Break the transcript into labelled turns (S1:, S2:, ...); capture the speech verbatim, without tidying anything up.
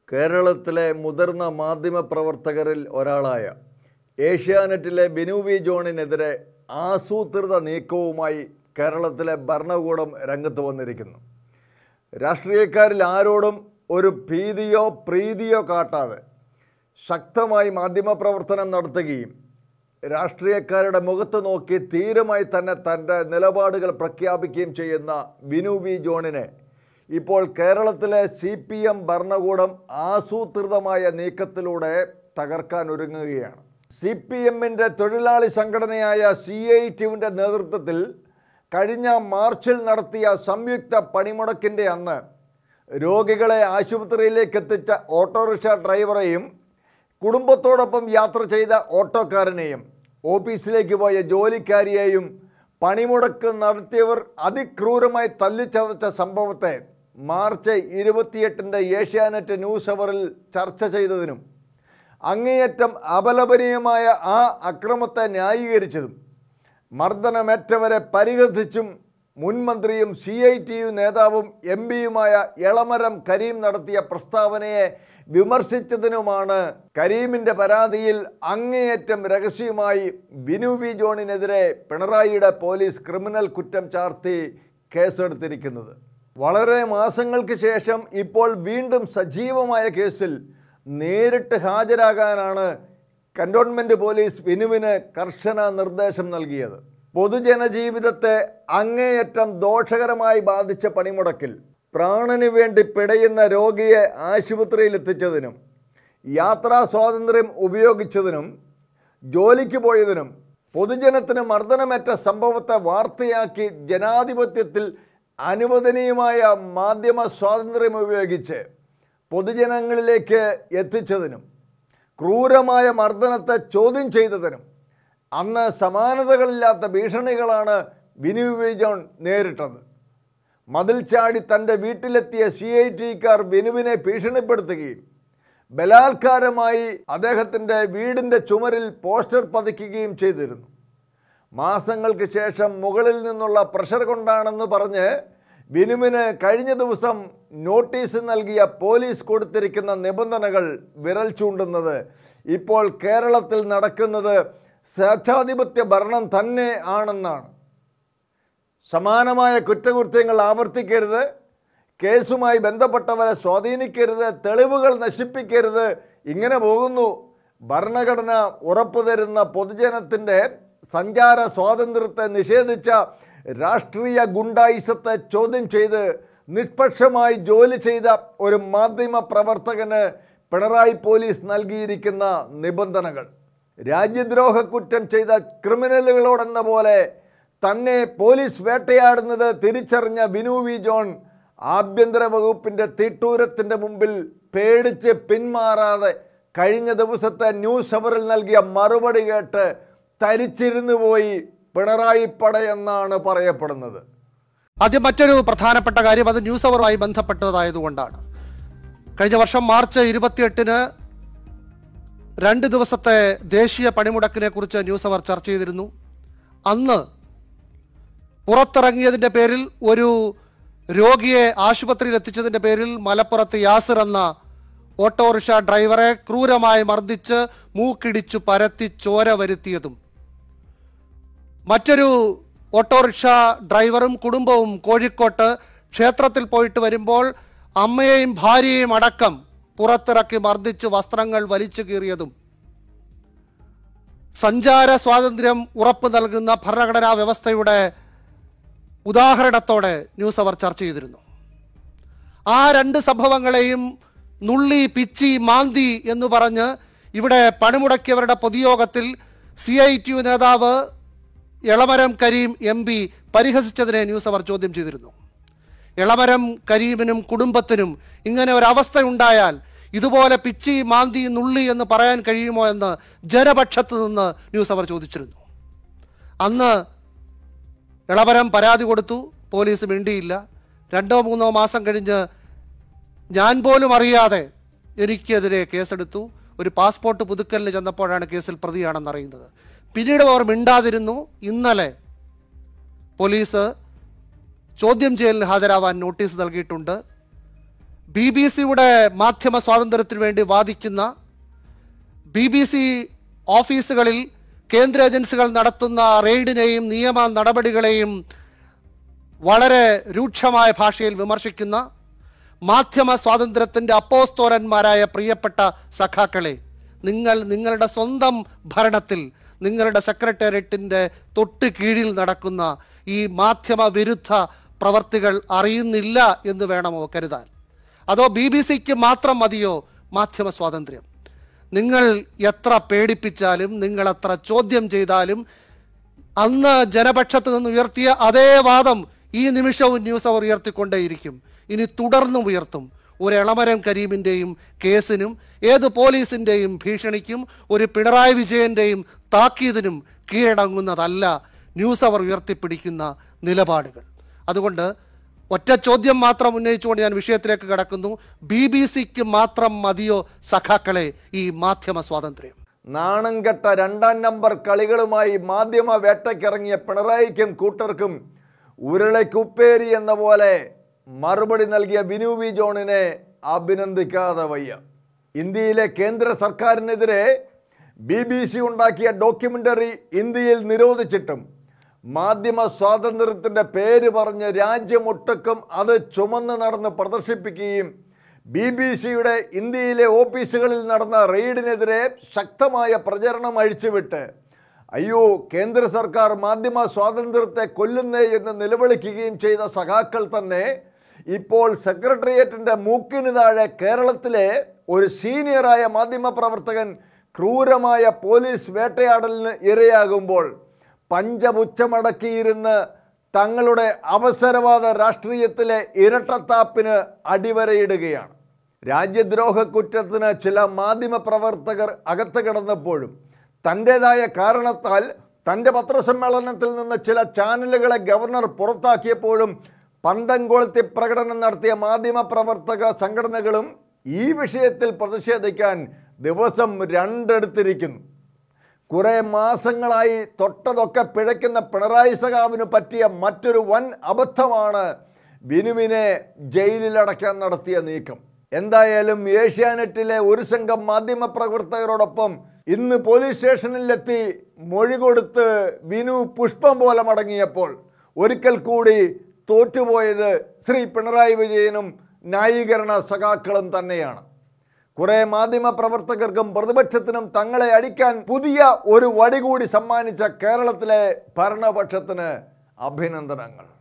S1: കേരളത്തിലെ മുതിർന്ന മാധ്യമപ്രവർത്തകരിൽ ഒരാളായ ഏഷ്യാനെറ്റിലെ ബിനു വി ജോണിനെതിരെ ആസൂത്രിത നീക്കവുമായി കേരളത്തിലെ ഭരണകൂടം രംഗത്ത് വന്നിരിക്കുന്നു. രാഷ്ട്രീയക്കാരിൽ ആരോടും ഒരു ഭീതിയോ പ്രീതിയോ കാട്ടാതെ ശക്തമായി മാധ്യമപ്രവർത്തനം നടത്തുകയും രാഷ്ട്രീയക്കാരുടെ മുഖത്ത് നോക്കി ധീരമായി തന്നെ തൻ്റെ നിലപാടുകൾ പ്രഖ്യാപിക്കുകയും ചെയ്യുന്ന ബിനു വി ജോണിനെ ഇപ്പോൾ കേരളത്തിലെ സി പി എം ഭരണകൂടം ആസൂത്രിതമായ നീക്കത്തിലൂടെ തകർക്കാൻ ഒരുങ്ങുകയാണ്. സി പി എമ്മിൻ്റെ തൊഴിലാളി സംഘടനയായ സി ഐ ടി യുവിൻ്റെ നേതൃത്വത്തിൽ കഴിഞ്ഞ മാർച്ചിൽ നടത്തിയ സംയുക്ത പണിമുടക്കിൻ്റെ അന്ന് രോഗികളെ ആശുപത്രിയിലേക്ക് എത്തിച്ച ഓട്ടോറിക്ഷ ഡ്രൈവറെയും കുടുംബത്തോടൊപ്പം യാത്ര ചെയ്ത ഓട്ടോക്കാരനെയും ഓഫീസിലേക്ക് പോയ ജോലിക്കാരിയെയും പണിമുടക്ക് നടത്തിയവർ അതിക്രൂരമായി തല്ലിച്ചതച്ച സംഭവത്തെ മാർച്ച് ഇരുപത്തിയെട്ടിൻ്റെ ഏഷ്യാനെറ്റ് ന്യൂസ് അവറിൽ ചർച്ച ചെയ്തതിനും അങ്ങേയറ്റം അപലപനീയമായ ആ അക്രമത്തെ ന്യായീകരിച്ചതും മർദ്ദനമേറ്റവരെ പരിഹസിച്ചും മുൻമന്ത്രിയും സി ഐ ടി യു നേതാവും എം പിയുമായ എളമരം കരീം നടത്തിയ പ്രസ്താവനയെ വിമർശിച്ചതിനുമാണ് കരീമിൻ്റെ പരാതിയിൽ അങ്ങേയറ്റം രഹസ്യമായി ബിനു വി ജോണിനെതിരെ പിണറായിയുടെ പോലീസ് ക്രിമിനൽ കുറ്റം ചാർത്തി കേസെടുത്തിരിക്കുന്നത്. വളരെ മാസങ്ങൾക്ക് ശേഷം ഇപ്പോൾ വീണ്ടും സജീവമായ കേസിൽ നേരിട്ട് ഹാജരാകാനാണ് കന്റോൺമെൻറ്റ് പോലീസ് ബിനുവിന് കർശന നിർദ്ദേശം നൽകിയത്. പൊതുജനജീവിതത്തെ അങ്ങേയറ്റം ദോഷകരമായി ബാധിച്ച പണിമുടക്കിൽ പ്രാണന് വേണ്ടി പിടയുന്ന രോഗിയെ ആശുപത്രിയിൽ എത്തിച്ചതിനും യാത്രാ സ്വാതന്ത്ര്യം ഉപയോഗിച്ചതിനും ജോലിക്ക് പോയതിനും പൊതുജനത്തിന് മർദ്ദനമേറ്റ സംഭവത്തെ വാർത്തയാക്കി ജനാധിപത്യത്തിൽ അനുവദനീയമായ മാധ്യമ സ്വാതന്ത്ര്യം ഉപയോഗിച്ച് പൊതുജനങ്ങളിലേക്ക് എത്തിച്ചതിനും ക്രൂരമായ മർദ്ദനത്തെ ചോദ്യം ചെയ്തതിനും അന്ന് സമാനതകളില്ലാത്ത ഭീഷണികളാണ് ബിനു വി ജോൺ നേരിട്ടത്. മതിൽ ചാടി തൻ്റെ വീട്ടിലെത്തിയ സി ഐ ടിക്കാർ ബിനുവിനെ ഭീഷണിപ്പെടുത്തുകയും ബലാത്കാരമായി അദ്ദേഹത്തിൻ്റെ വീടിൻ്റെ ചുമരിൽ പോസ്റ്റർ പതിക്കുകയും ചെയ്തിരുന്നു. മാസങ്ങൾക്ക് ശേഷം മുകളിൽ നിന്നുള്ള പ്രഷർ കൊണ്ടാണെന്ന് പറഞ്ഞ് ബിനുവിന് കഴിഞ്ഞ ദിവസം നോട്ടീസ് നൽകിയ പോലീസ് കൊടുത്തിരിക്കുന്ന നിബന്ധനകൾ വിരൽ ചൂണ്ടുന്നത് ഇപ്പോൾ കേരളത്തിൽ നടക്കുന്നത് സ്വേച്ഛാധിപത്യ ഭരണം തന്നെ ആണെന്നാണ്. സമാനമായ കുറ്റകൃത്യങ്ങൾ ആവർത്തിക്കരുത്, കേസുമായി ബന്ധപ്പെട്ടവരെ സ്വാധീനിക്കരുത്, തെളിവുകൾ നശിപ്പിക്കരുത്, ഇങ്ങനെ പോകുന്നു. ഭരണഘടന ഉറപ്പു തരുന്ന പൊതുജനത്തിൻ്റെ സഞ്ചാര സ്വാതന്ത്ര്യത്തെ നിഷേധിച്ച രാഷ്ട്രീയ ഗുണ്ടായിസത്തെ ചോദ്യം ചെയ്ത് നിഷ്പക്ഷമായി ജോലി ചെയ്ത ഒരു മാധ്യമ പ്രവർത്തകന് പിണറായി പോലീസ് നൽകിയിരിക്കുന്ന നിബന്ധനകൾ. രാജ്യദ്രോഹ കുറ്റം ചെയ്ത ക്രിമിനലുകളോടെന്ന പോലെ തന്നെ പോലീസ് വേട്ടയാടുന്നത് തിരിച്ചറിഞ്ഞ ബിനു വി ജോൺ ആഭ്യന്തര വകുപ്പിൻ്റെ തിട്ടൂരത്തിൻ്റെ മുമ്പിൽ പേടിച്ച് പിന്മാറാതെ കഴിഞ്ഞ ദിവസത്തെ ന്യൂസ് അവറിൽ നൽകിയ മറുപടി കേട്ട് തരിച്ചിരുന്നു പോയി പിണറായി പട എന്നാണ് പറയപ്പെടുന്നത്.
S2: ആദ്യം മറ്റൊരു പ്രധാനപ്പെട്ട കാര്യം, അത് ന്യൂസ് അവറുമായി ബന്ധപ്പെട്ടതായതുകൊണ്ടാണ്. കഴിഞ്ഞ വർഷം മാർച്ച് ഇരുപത്തിയെട്ടിന് രണ്ട് ദിവസത്തെ ദേശീയ പണിമുടക്കിനെ കുറിച്ച് ന്യൂസ് അവർ ചർച്ച ചെയ്തിരുന്നു. അന്ന് പുറത്തിറങ്ങിയതിൻ്റെ പേരിൽ, ഒരു രോഗിയെ ആശുപത്രിയിൽ എത്തിച്ചതിൻ്റെ പേരിൽ മലപ്പുറത്ത് യാസിർ എന്ന ഓട്ടോറിക്ഷ ഡ്രൈവറെ ക്രൂരമായി മർദ്ദിച്ച് മൂക്കിടിച്ചു പരത്തി ചോര വരുത്തിയതും, മറ്റൊരു ഓട്ടോറിക്ഷ ഡ്രൈവറും കുടുംബവും കോഴിക്കോട്ട് ക്ഷേത്രത്തിൽ പോയിട്ട് വരുമ്പോൾ അമ്മയെയും ഭാര്യയെയും അടക്കം പുറത്തിറക്കി മർദ്ദിച്ച് വസ്ത്രങ്ങൾ വലിച്ചു കീറിയതും, സഞ്ചാര സ്വാതന്ത്ര്യം ഉറപ്പു നൽകുന്ന ഭരണഘടനാ വ്യവസ്ഥയുടെ ഉദാഹരണത്തോടെ ന്യൂസ് അവർ ചർച്ച ചെയ്തിരുന്നു. ആ രണ്ട് സംഭവങ്ങളെയും നുള്ളി പിച്ചി മാന്തി എന്ന് പറഞ്ഞ് ഇവിടെ പണിമുടക്കിയവരുടെ പൊതുയോഗത്തിൽ സി ഐ ടി യു നേതാവ് എളമരം കരീം എം പി പരിഹസിച്ചതിനെ ന്യൂസ് അവർ ചോദ്യം ചെയ്തിരുന്നു. എളമരം കരീമിനും കുടുംബത്തിനും ഇങ്ങനെ ഒരവസ്ഥയുണ്ടായാൽ ഇതുപോലെ പിച്ചി മാന്തി നുള്ളി എന്ന് പറയാൻ കഴിയുമോ എന്ന് ജനപക്ഷത്ത് നിന്ന് ന്യൂസ് അവർ ചോദിച്ചിരുന്നു. അന്ന് എളമരം പരാതി കൊടുത്തു, പോലീസ് മിണ്ടിയില്ല. രണ്ടോ മൂന്നോ മാസം കഴിഞ്ഞ് ഞാൻ പോലും അറിയാതെ എനിക്കെതിരെ കേസെടുത്തു. ഒരു പാസ്പോർട്ട് പുതുക്കലിന് ചെന്നപ്പോഴാണ് കേസിൽ പ്രതിയാണെന്നറിയുന്നത്. പിന്നീട് അവർ മിണ്ടാതിരുന്നു. ഇന്നലെ പോലീസ് ചോദ്യം ചെയ്യലിന് ഹാജരാവാൻ നോട്ടീസ് നൽകിയിട്ടുണ്ട്. ബി ബി സിയുടെ മാധ്യമ സ്വാതന്ത്ര്യത്തിന് വേണ്ടി വാദിക്കുന്ന, ബി ബി സി ഓഫീസുകളിൽ കേന്ദ്ര ഏജൻസികൾ നടത്തുന്ന റെയ്ഡിനെയും നിയമ നടപടികളെയും വളരെ രൂക്ഷമായ ഭാഷയിൽ വിമർശിക്കുന്ന മാധ്യമ സ്വാതന്ത്ര്യത്തിൻ്റെ അപ്പോസ്തോലന്മാരായ പ്രിയപ്പെട്ട സഖാക്കളെ, നിങ്ങൾ നിങ്ങളുടെ സ്വന്തം ഭരണത്തിൽ നിങ്ങളുടെ സെക്രട്ടേറിയറ്റിൻ്റെ തൊട്ട് കീഴിൽ നടക്കുന്ന ഈ മാധ്യമ വിരുദ്ധ പ്രവർത്തികൾ അറിയുന്നില്ല എന്ന് വേണമോ കരുതാൻ? അതോ ബി ബി സിക്ക് മാത്രം മതിയോ മാധ്യമ സ്വാതന്ത്ര്യം? നിങ്ങൾ എത്ര പേടിപ്പിച്ചാലും, നിങ്ങൾ എത്ര ചോദ്യം ചെയ്താലും, അന്ന് ജനപക്ഷത്ത് നിന്ന് ഉയർത്തിയ അതേ വാദം ഈ നിമിഷവും ന്യൂസ് അവർ ഉയർത്തിക്കൊണ്ടേയിരിക്കും. ഇനി തുടർന്നും ഉയർത്തും. ഒരു എളമരം കരീമിൻ്റെയും കേസിനും ഏത് പോലീസിൻ്റെയും ഭീഷണിക്കും ഒരു പിണറായി വിജയൻ്റെയും താക്കീതിനും കീഴടങ്ങുന്നതല്ല ന്യൂസ് അവർ ഉയർത്തിപ്പിടിക്കുന്ന നിലപാടുകൾ. അതുകൊണ്ട് ഒറ്റ ചോദ്യം മാത്രം ഉന്നയിച്ചുകൊണ്ട് ഞാൻ വിഷയത്തിലേക്ക് കടക്കുന്നു. ബി ബി സിക്ക് മാത്രം മതിയോ സഖാക്കളെ ഈ മാധ്യമ സ്വാതന്ത്ര്യം?
S1: നാണം കെട്ട രണ്ടാം നമ്പർ കളികളുമായി മാധ്യമ വേട്ടയ്ക്കിറങ്ങിയ പിണറായിക്കും കൂട്ടർക്കും ഉരുളക്കുപ്പേരി എന്ന പോലെ മറുപടി നൽകിയ ബിനു വി ജോണിനെ അഭിനന്ദിക്കാതെ വയ്യ. ഇന്ത്യയിലെ കേന്ദ്ര സർക്കാരിനെതിരെ ബി ബി സി ഉണ്ടാക്കിയ ഡോക്യുമെൻ്ററി ഇന്ത്യയിൽ നിരോധിച്ചിട്ടും മാധ്യമ സ്വാതന്ത്ര്യത്തിൻ്റെ പേര് പറഞ്ഞ് രാജ്യമൊട്ടുക്കും അത് ചുമന്ന് നടന്ന് പ്രദർശിപ്പിക്കുകയും ബി ബി സിയുടെ ഇന്ത്യയിലെ ഓഫീസുകളിൽ നടന്ന റെയ്ഡിനെതിരെ ശക്തമായ പ്രചരണം അഴിച്ചുവിട്ട് അയ്യോ കേന്ദ്ര സർക്കാർ മാധ്യമ സ്വാതന്ത്ര്യത്തെ കൊല്ലുന്നേ എന്ന് നിലവിളിക്കുകയും ചെയ്ത സഖാക്കൾ തന്നെ ഇപ്പോൾ സെക്രട്ടേറിയറ്റിൻ്റെ മൂക്കിന് താഴെ കേരളത്തിലെ ഒരു സീനിയറായ മാധ്യമപ്രവർത്തകൻ ക്രൂരമായ പോലീസ് വേട്ടയാടലിന് ഇരയാകുമ്പോൾ പഞ്ചപുച്ഛമടക്കിയിരുന്ന് തങ്ങളുടെ അവസരവാദ രാഷ്ട്രീയത്തിലെ ഇരട്ടത്താപ്പിന് അടിവരയിടുകയാണ്. രാജ്യദ്രോഹ കുറ്റത്തിന് ചില മാധ്യമപ്രവർത്തകർ അകത്ത് കിടന്നപ്പോഴും തൻ്റേതായ കാരണത്താൽ തൻ്റെ പത്രസമ്മേളനത്തിൽ നിന്ന് ചില ചാനലുകളെ ഗവർണർ പുറത്താക്കിയപ്പോഴും പന്തം കൊളുത്തി പ്രകടനം നടത്തിയ മാധ്യമപ്രവർത്തക സംഘടനകളും ഈ വിഷയത്തിൽ പ്രതിഷേധിക്കാൻ ദിവസം രണ്ടെടുത്തിരിക്കുന്നു. കുറേ മാസങ്ങളായി തൊട്ടതൊക്കെ പിഴയ്ക്കുന്ന പിണറായി സഖാവിന് പറ്റിയ മറ്റൊരു വൻ അബദ്ധമാണ് ബിനുവിനെ ജയിലിലടയ്ക്കാൻ നടത്തിയ നീക്കം. എന്തായാലും ഏഷ്യാനെറ്റിലെ ഒരു സംഘം മാധ്യമപ്രവർത്തകരോടൊപ്പം ഇന്ന് പോലീസ് സ്റ്റേഷനിലെത്തി മൊഴി കൊടുത്ത് ബിനു പുഷ്പം പോലെ മടങ്ങിയപ്പോൾ ഒരിക്കൽ കൂടി തോറ്റുപോയത് ശ്രീ പിണറായി വിജയനും ന്യായീകരണ സഖാക്കളും തന്നെയാണ്. കുറേ മാധ്യമപ്രവർത്തകർക്കും പ്രതിപക്ഷത്തിനും തങ്ങളെ അടിക്കാൻ പുതിയ ഒരു വടി കൂടി സമ്മാനിച്ച കേരളത്തിലെ ഭരണപക്ഷത്തിന് അഭിനന്ദനങ്ങൾ.